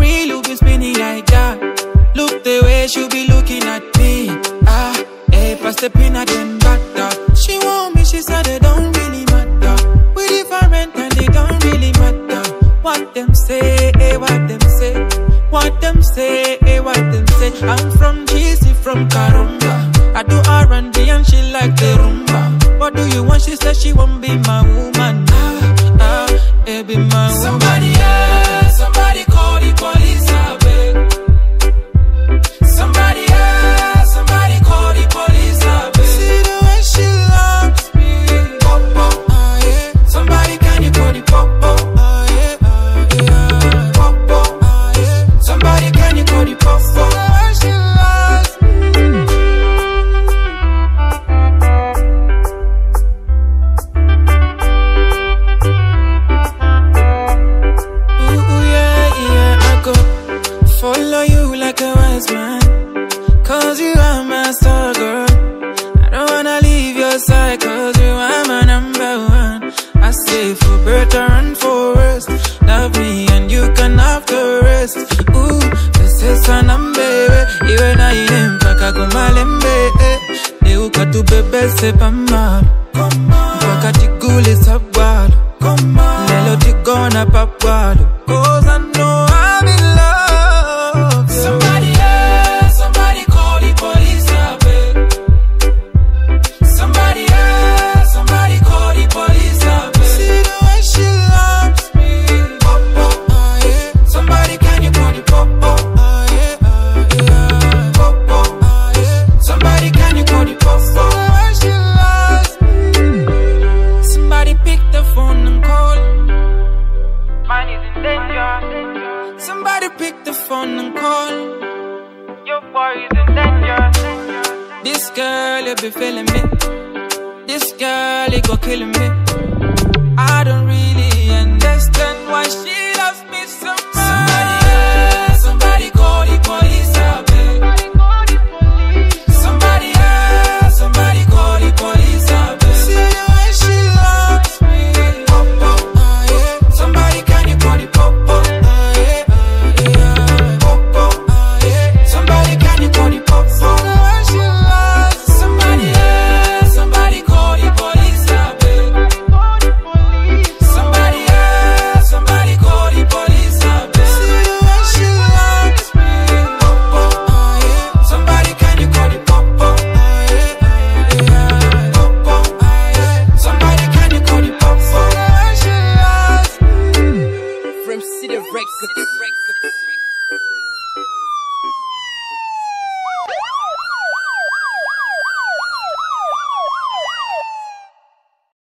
wheel will be spinning like that. Look the way she be looking at me. Pass the peanut and butter. She want me, she said it don't really matter. We different and it don't really matter. What them say, what them say. What them say, what them say. I'm from Ntchisi, from Karonga. I do R&B and she like the rumba. What do you want? She said she won't be my woman. Be my woman. Somebody call the police, I beg. Somebody call the police, I beg. See the way she loves me. Popo, yeah. Somebody can you call the Popo? Yeah. Popo, yeah. Somebody can you call the Popo? See the way she loves me. Follow you like a wise man, cause you are my star girl. I don't wanna leave your side, cause you are my number one. I say for better and for worse, love me and you can have the rest. Ooh, this is an baby. Iwe na ine mpaka kumalembe. Neuka tu bebe sepa malo, mpaka tiguli sabwalo. Lelo tigona papwalo, cause I know I'm in love. Somebody call the police, I beg. Somebody call the police, I beg. See the way she loves me. Popo, yeah. Somebody can you call the Popo? Yeah. Popo, yeah. Somebody can you call the Popo? See the way she loves me. Somebody pick the phone and call. Mine is in danger. Somebody pick the phone and call. Your boy is in danger. This girl, you be feeling me. This girl, you go killing me. I don't really understand why she loves me so much. Somebody call the police, I beg. Somebody call the police, I beg. See the way she loves me. Popo, yeah. Somebody can you call the Popo? Somebody can you call the Popo? Somebody call the police, I beg. Somebody call the police, I beg. See the way she loves me. Popo, yeah. Somebody can you call the Popo? Popo, yeah. Somebody can you call the Popo? See the way she loves me. From City Records.